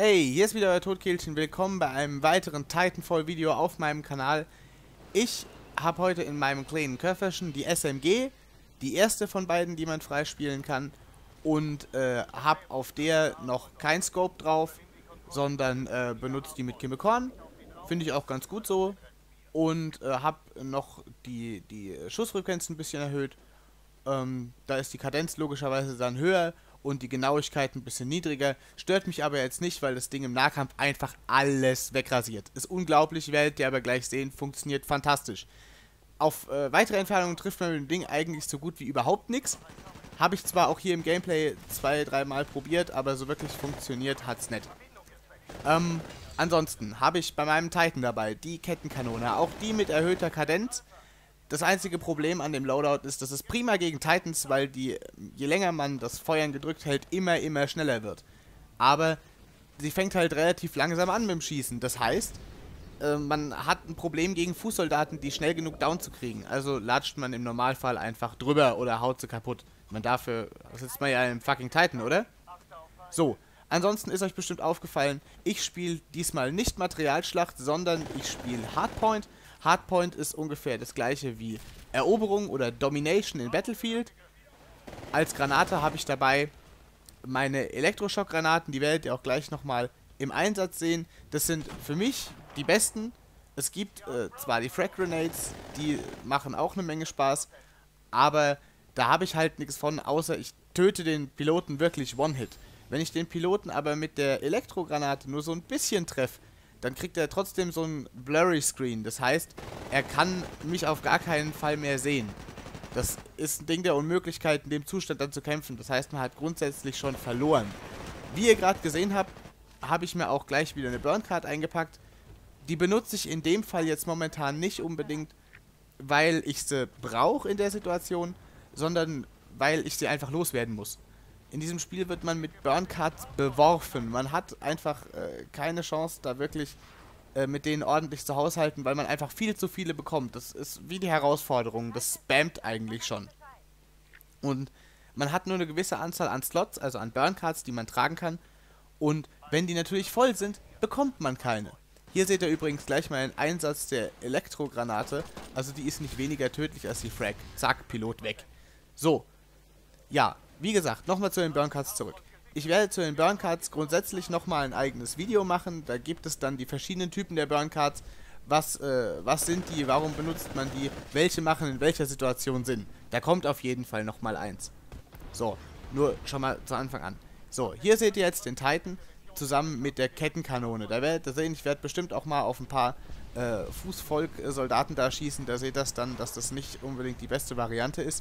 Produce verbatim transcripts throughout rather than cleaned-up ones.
Hey, hier ist wieder euer Totkehlchen. Willkommen bei einem weiteren Titanfall-Video auf meinem Kanal. Ich habe heute in meinem kleinen Köfferchen die S M G, die erste von beiden, die man freispielen kann, und äh, habe auf der noch kein Scope drauf, sondern äh, benutze die mit Kimmekorn. Finde ich auch ganz gut so. Und äh, habe noch die, die Schussfrequenz ein bisschen erhöht. Ähm, da ist die Kadenz logischerweise dann höher und die Genauigkeit ein bisschen niedriger. Stört mich aber jetzt nicht, weil das Ding im Nahkampf einfach alles wegrasiert. Ist unglaublich, werdet ihr aber gleich sehen, funktioniert fantastisch. Auf äh, weitere Entfernungen trifft man mit dem Ding eigentlich so gut wie überhaupt nichts. Habe ich zwar auch hier im Gameplay zwei, dreimal probiert, aber so wirklich funktioniert hat's nicht. Ähm, ansonsten habe ich bei meinem Titan dabei die Kettenkanone, auch die mit erhöhter Kadenz. Das einzige Problem an dem Loadout ist, dass es prima gegen Titans, weil die, je länger man das Feuern gedrückt hält, immer, immer schneller wird. Aber sie fängt halt relativ langsam an mit dem Schießen. Das heißt, äh, man hat ein Problem gegen Fußsoldaten, die schnell genug down zu kriegen. Also latscht man im Normalfall einfach drüber oder haut sie kaputt. Man dafür sitzt man ja im fucking Titan, oder? So, ansonsten ist euch bestimmt aufgefallen, ich spiele diesmal nicht Materialschlacht, sondern ich spiele Hardpoint. Hardpoint ist ungefähr das gleiche wie Eroberung oder Domination in Battlefield. Als Granate habe ich dabei meine Elektroschockgranaten, die werdet ihr auch gleich nochmal im Einsatz sehen. Das sind für mich die besten. Es gibt äh, zwar die Frag Grenades, die machen auch eine Menge Spaß, aber da habe ich halt nichts von, außer ich töte den Piloten wirklich One-Hit. Wenn ich den Piloten aber mit der Elektrogranate nur so ein bisschen treffe, dann kriegt er trotzdem so ein Blurry Screen. Das heißt, er kann mich auf gar keinen Fall mehr sehen. Das ist ein Ding der Unmöglichkeit, in dem Zustand dann zu kämpfen. Das heißt, man hat grundsätzlich schon verloren. Wie ihr gerade gesehen habt, habe ich mir auch gleich wieder eine Burn-Card eingepackt. Die benutze ich in dem Fall jetzt momentan nicht unbedingt, weil ich sie brauche in der Situation, sondern weil ich sie einfach loswerden muss. In diesem Spiel wird man mit Burn-Cards beworfen. Man hat einfach äh, keine Chance, da wirklich äh, mit denen ordentlich zu haushalten, weil man einfach viel zu viele bekommt. Das ist wie die Herausforderung. Das spammt eigentlich schon. Und man hat nur eine gewisse Anzahl an Slots, also an Burn-Cards, die man tragen kann. Und wenn die natürlich voll sind, bekommt man keine. Hier seht ihr übrigens gleich mal einen Einsatz der Elektrogranate. Also die ist nicht weniger tödlich als die Frag. Zack, Pilot weg. So. Ja. Wie gesagt, nochmal zu den Burn-Cards zurück. Ich werde zu den Burn-Cards grundsätzlich nochmal ein eigenes Video machen. Da gibt es dann die verschiedenen Typen der Burn-Cards. Was, äh, was sind die, warum benutzt man die, welche machen in welcher Situation Sinn. Da kommt auf jeden Fall nochmal eins. So, nur schon mal zu Anfang an. So, hier seht ihr jetzt den Titan zusammen mit der Kettenkanone. Da werdet ihr sehen, ich werde bestimmt auch mal auf ein paar äh, Fußvolk-Soldaten da schießen. Da seht ihr dann, dass das nicht unbedingt die beste Variante ist.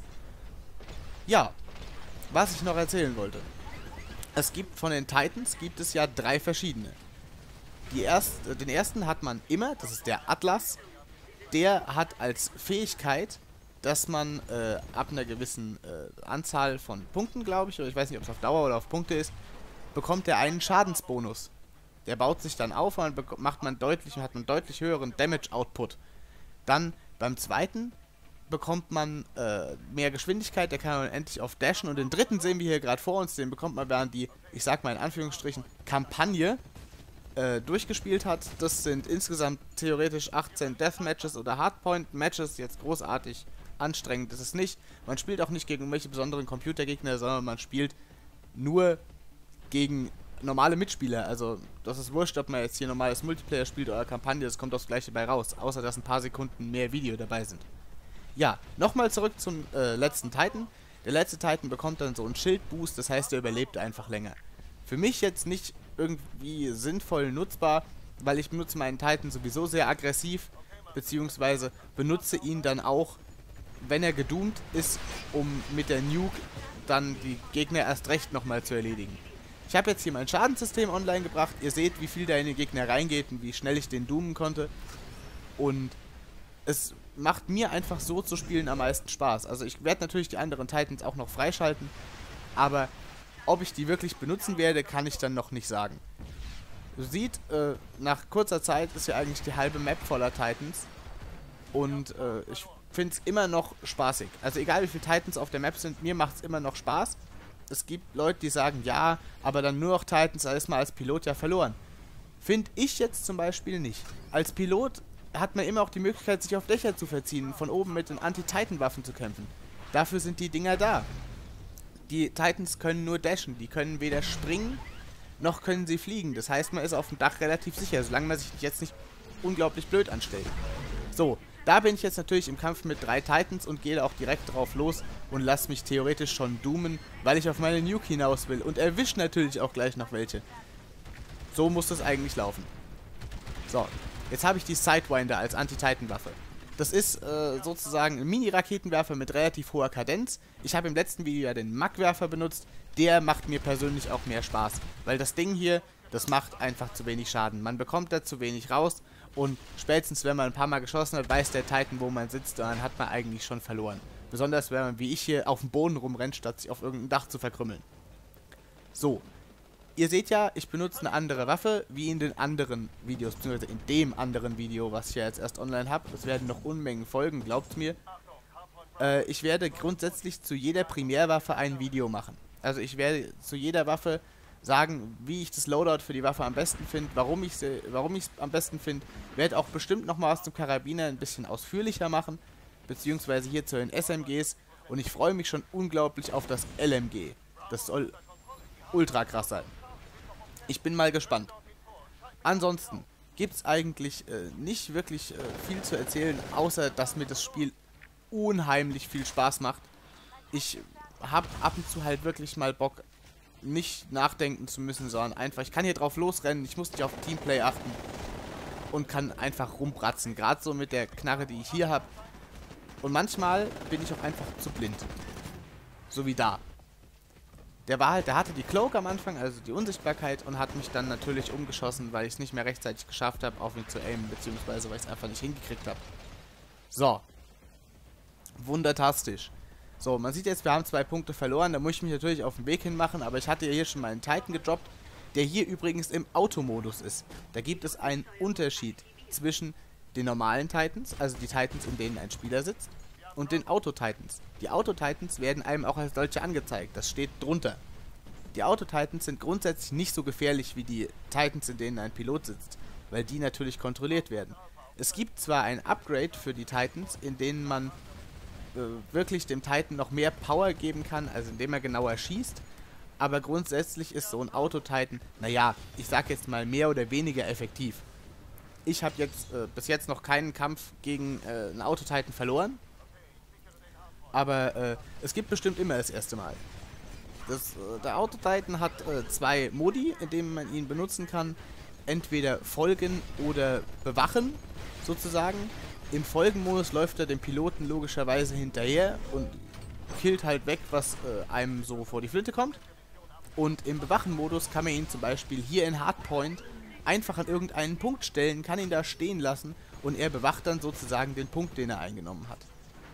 Ja. Was ich noch erzählen wollte. Es gibt von den Titans, gibt es ja drei verschiedene. Die erst, den ersten hat man immer, das ist der Atlas. Der hat als Fähigkeit, dass man äh, ab einer gewissen äh, Anzahl von Punkten, glaube ich, oder ich weiß nicht, ob es auf Dauer oder auf Punkte ist, bekommt er einen Schadensbonus. Der baut sich dann auf und dann macht man deutlich, hat einen deutlich höheren Damage-Output. Dann beim zweiten bekommt man äh, mehr Geschwindigkeit, der kann dann endlich auf dashen, und den dritten sehen wir hier gerade vor uns, den bekommt man, während die, ich sag mal in Anführungsstrichen, Kampagne äh, durchgespielt hat. Das sind insgesamt theoretisch achtzehn Deathmatches oder Hardpoint-Matches, jetzt großartig anstrengend ist es nicht. Man spielt auch nicht gegen irgendwelche besonderen Computergegner, sondern man spielt nur gegen normale Mitspieler, also das ist wurscht, ob man jetzt hier normales Multiplayer spielt oder Kampagne, das kommt aufs Gleiche bei raus, außer dass ein paar Sekunden mehr Video dabei sind. Ja, nochmal zurück zum äh, letzten Titan. Der letzte Titan bekommt dann so einen Schildboost, das heißt, er überlebt einfach länger. Für mich jetzt nicht irgendwie sinnvoll nutzbar, weil ich benutze meinen Titan sowieso sehr aggressiv, beziehungsweise benutze ihn dann auch, wenn er gedoomt ist, um mit der Nuke dann die Gegner erst recht nochmal zu erledigen. Ich habe jetzt hier mein Schadenssystem online gebracht, ihr seht, wie viel da in den Gegner reingeht und wie schnell ich den doomen konnte. Und es macht mir einfach so zu spielen am meisten Spaß. Also ich werde natürlich die anderen Titans auch noch freischalten, aber ob ich die wirklich benutzen werde, kann ich dann noch nicht sagen. Du siehst, äh, nach kurzer Zeit ist ja eigentlich die halbe Map voller Titans und äh, ich finde es immer noch spaßig. Also egal wie viele Titans auf der Map sind, mir macht es immer noch Spaß es gibt Leute, die sagen, ja, aber dann nur noch Titans, da ist man als Pilot ja verloren. Finde ich jetzt zum Beispiel nicht. Als Pilot hat man immer auch die Möglichkeit, sich auf Dächer zu verziehen, von oben mit den Anti-Titan-Waffen zu kämpfen. Dafür sind die Dinger da. Die Titans können nur dashen, die können weder springen, noch können sie fliegen. Das heißt, man ist auf dem Dach relativ sicher, solange man sich jetzt nicht unglaublich blöd anstellt. So, da bin ich jetzt natürlich im Kampf mit drei Titans und gehe auch direkt drauf los und lasse mich theoretisch schon doomen, weil ich auf meine Nuke hinaus will und erwische natürlich auch gleich noch welche. So muss das eigentlich laufen. So, jetzt habe ich die Sidewinder als Anti-Titan-Waffe. Das ist äh, sozusagen ein Mini-Raketenwerfer mit relativ hoher Kadenz. Ich habe im letzten Video ja den Mag-Werfer benutzt. Der macht mir persönlich auch mehr Spaß. Weil das Ding hier, das macht einfach zu wenig Schaden. Man bekommt da zu wenig raus. Und spätestens, wenn man ein paar Mal geschossen hat, weiß der Titan, wo man sitzt. Und dann hat man eigentlich schon verloren. Besonders, wenn man wie ich hier auf dem Boden rumrennt, statt sich auf irgendein Dach zu verkrümmeln. So. Ihr seht ja, ich benutze eine andere Waffe, wie in den anderen Videos, beziehungsweise in dem anderen Video, was ich ja jetzt erst online habe. Es werden noch Unmengen folgen, glaubt mir. Äh, ich werde grundsätzlich zu jeder Primärwaffe ein Video machen. Also ich werde zu jeder Waffe sagen, wie ich das Loadout für die Waffe am besten finde, warum ich sie, warum ich es am besten finde. Werde auch bestimmt nochmal was zum Karabiner ein bisschen ausführlicher machen, beziehungsweise hier zu den S M Gs. Und ich freue mich schon unglaublich auf das L M G. Das soll ultra krass sein. Ich bin mal gespannt. Ansonsten gibt es eigentlich äh, nicht wirklich äh, viel zu erzählen, außer dass mir das Spiel unheimlich viel Spaß macht. Ich habe ab und zu halt wirklich mal Bock, nicht nachdenken zu müssen, sondern einfach, ich kann hier drauf losrennen, ich muss nicht auf Teamplay achten und kann einfach rumbratzen. Gerade so mit der Knarre, die ich hier habe. Und manchmal bin ich auch einfach zu blind. So wie da. Der war halt, der hatte die Cloak am Anfang, also die Unsichtbarkeit, und hat mich dann natürlich umgeschossen, weil ich es nicht mehr rechtzeitig geschafft habe, auf ihn zu aimen, beziehungsweise weil ich es einfach nicht hingekriegt habe. So. Wundertastisch. So, man sieht jetzt, wir haben zwei Punkte verloren, da muss ich mich natürlich auf den Weg hin machen, aber ich hatte ja hier schon mal einen Titan gedroppt, der hier übrigens im Automodus ist. Da gibt es einen Unterschied zwischen den normalen Titans, also die Titans, in denen ein Spieler sitzt, und den Auto-Titans. Die Auto-Titans werden einem auch als solche angezeigt. Das steht drunter. Die Auto-Titans sind grundsätzlich nicht so gefährlich wie die Titans, in denen ein Pilot sitzt, weil die natürlich kontrolliert werden. Es gibt zwar ein Upgrade für die Titans, in denen man äh, wirklich dem Titan noch mehr Power geben kann, also indem er genauer schießt, aber grundsätzlich ist so ein Auto-Titan, naja, ich sag jetzt mal mehr oder weniger effektiv. Ich habe jetzt äh, bis jetzt noch keinen Kampf gegen äh, einen Auto-Titan verloren. Aber äh, es gibt bestimmt immer das erste Mal. Das, äh, der Auto-Titan hat äh, zwei Modi, in denen man ihn benutzen kann. Entweder folgen oder bewachen, sozusagen. Im Folgenmodus läuft er dem Piloten logischerweise hinterher und killt halt weg, was äh, einem so vor die Flinte kommt. Und im Bewachen-Modus kann man ihn zum Beispiel hier in Hardpoint einfach an irgendeinen Punkt stellen, kann ihn da stehen lassen und er bewacht dann sozusagen den Punkt, den er eingenommen hat.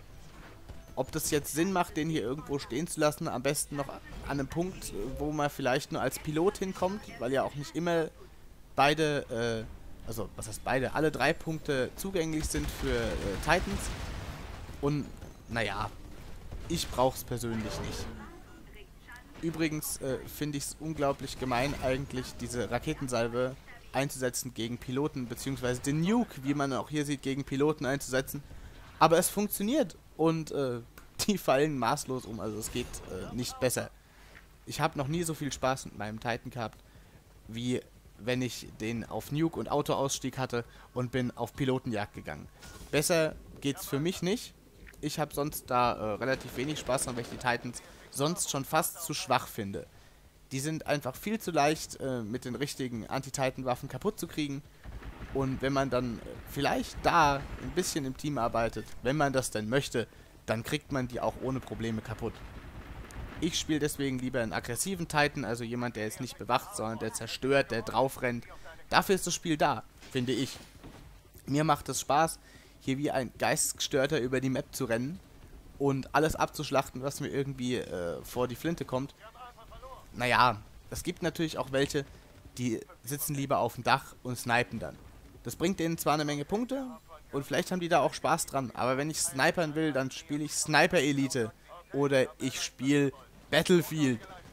Ob das jetzt Sinn macht, den hier irgendwo stehen zu lassen, am besten noch an einem Punkt, wo man vielleicht nur als Pilot hinkommt, weil ja auch nicht immer beide, äh, also was heißt beide, alle drei Punkte zugänglich sind für äh, Titans. Und naja, ich brauche es persönlich nicht. Übrigens äh, finde ich es unglaublich gemein, eigentlich diese Raketensalve einzusetzen gegen Piloten, beziehungsweise den Nuke, wie man auch hier sieht, gegen Piloten einzusetzen. Aber es funktioniert. Und äh, die fallen maßlos um, also es geht äh, nicht besser. Ich habe noch nie so viel Spaß mit meinem Titan gehabt, wie wenn ich den auf Nuke und Autoausstieg hatte und bin auf Pilotenjagd gegangen. Besser geht's für mich nicht. Ich habe sonst da äh, relativ wenig Spaß dran, weil ich die Titans sonst schon fast zu schwach finde. Die sind einfach viel zu leicht äh, mit den richtigen Anti-Titan-Waffen kaputt zu kriegen. Und wenn man dann vielleicht da ein bisschen im Team arbeitet, wenn man das denn möchte, dann kriegt man die auch ohne Probleme kaputt. Ich spiele deswegen lieber einen aggressiven Titan, also jemand, der jetzt nicht bewacht, sondern der zerstört, der drauf rennt. Dafür ist das Spiel da, finde ich. Mir macht es Spaß, hier wie ein Geistesgestörter über die Map zu rennen und alles abzuschlachten, was mir irgendwie äh, vor die Flinte kommt. Naja, es gibt natürlich auch welche, die sitzen lieber auf dem Dach und snipen dann. Das bringt denen zwar eine Menge Punkte und vielleicht haben die da auch Spaß dran, aber wenn ich snipern will, dann spiele ich Sniper Elite oder ich spiele Battlefield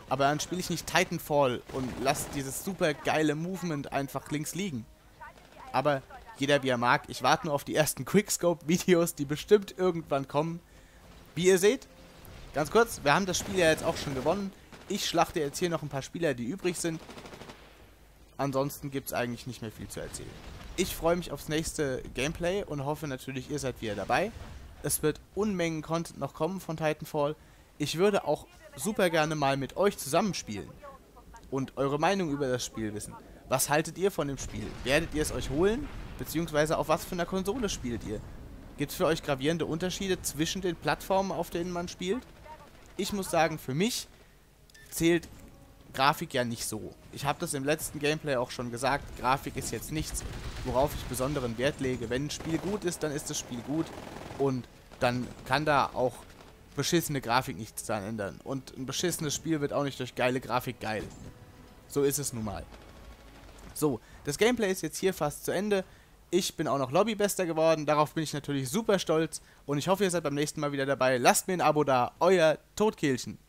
Aber dann spiele ich nicht Titanfall und lasse dieses super geile Movement einfach links liegen. Aber jeder wie er mag. Ich warte nur auf die ersten Quickscope-Videos, die bestimmt irgendwann kommen. Wie ihr seht, ganz kurz, wir haben das Spiel ja jetzt auch schon gewonnen. Ich schlachte jetzt hier noch ein paar Spieler, die übrig sind. Ansonsten gibt es eigentlich nicht mehr viel zu erzählen. Ich freue mich aufs nächste Gameplay und hoffe natürlich, ihr seid wieder dabei. Es wird Unmengen Content noch kommen von Titanfall. Ich würde auch super gerne mal mit euch zusammenspielen und eure Meinung über das Spiel wissen. Was haltet ihr von dem Spiel? Werdet ihr es euch holen? Beziehungsweise auf was für einer Konsole spielt ihr? Gibt es für euch gravierende Unterschiede zwischen den Plattformen, auf denen man spielt? Ich muss sagen, für mich zählt Grafik ja nicht so. Ich habe das im letzten Gameplay auch schon gesagt, Grafik ist jetzt nichts, worauf ich besonderen Wert lege. Wenn ein Spiel gut ist, dann ist das Spiel gut und dann kann da auch beschissene Grafik nichts daran ändern. Und ein beschissenes Spiel wird auch nicht durch geile Grafik geil. So ist es nun mal. So, das Gameplay ist jetzt hier fast zu Ende. Ich bin auch noch Lobbybester geworden, darauf bin ich natürlich super stolz und ich hoffe, ihr seid beim nächsten Mal wieder dabei. Lasst mir ein Abo da, euer Totkehlchen.